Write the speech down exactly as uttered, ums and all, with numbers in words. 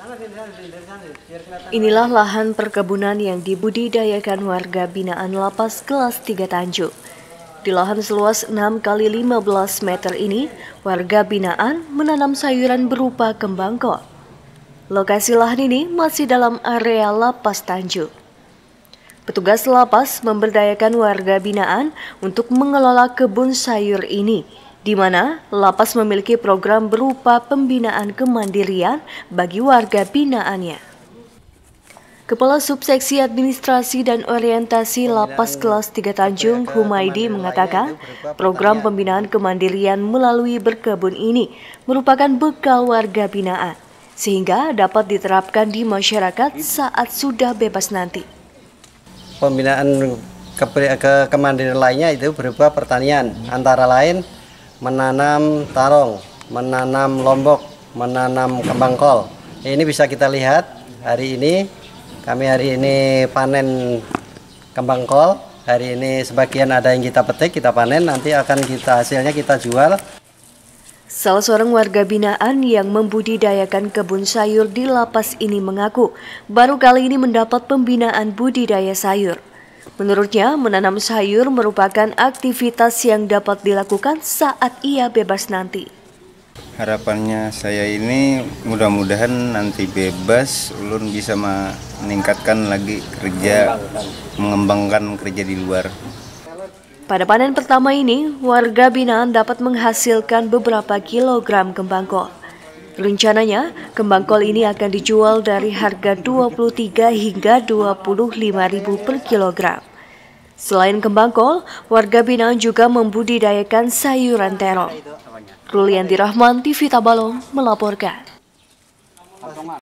Inilah lahan perkebunan yang dibudidayakan warga binaan Lapas Kelas tiga Tanjung. Di lahan seluas enam kali lima belas meter ini, warga binaan menanam sayuran berupa kembang kol. Lokasi lahan ini masih dalam area Lapas Tanjung. Petugas lapas memberdayakan warga binaan untuk mengelola kebun sayur ini, di mana lapas memiliki program berupa pembinaan kemandirian bagi warga binaannya. Kepala Subseksi Administrasi dan Orientasi Lapas Kelas tiga Tanjung, Humaydi, mengatakan program pembinaan kemandirian melalui berkebun ini merupakan bekal warga binaan, sehingga dapat diterapkan di masyarakat saat sudah bebas nanti. Pembinaan ke, ke kemandirian lainnya itu berupa pertanian, antara lain menanam tarong, menanam lombok, menanam kembang kol. Ini bisa kita lihat hari ini, kami hari ini panen kembang kol. Hari ini sebagian ada yang kita petik, kita panen, nanti akan kita hasilnya kita jual. Salah seorang warga binaan yang membudidayakan kebun sayur di lapas ini mengaku baru kali ini mendapat pembinaan budidaya sayur. Menurutnya, menanam sayur merupakan aktivitas yang dapat dilakukan saat ia bebas nanti. Harapannya saya ini mudah-mudahan nanti bebas, ulun bisa meningkatkan lagi kerja, mengembangkan kerja di luar. Pada panen pertama ini, warga binaan dapat menghasilkan beberapa kilogram kembang kol. Rencananya, kembang kol ini akan dijual dari harga dua puluh tiga hingga dua puluh lima ribu per kilogram. Selain kembang kol, warga binaan juga membudidayakan sayuran terong. Rulianti Rahman, T V Tabalong melaporkan.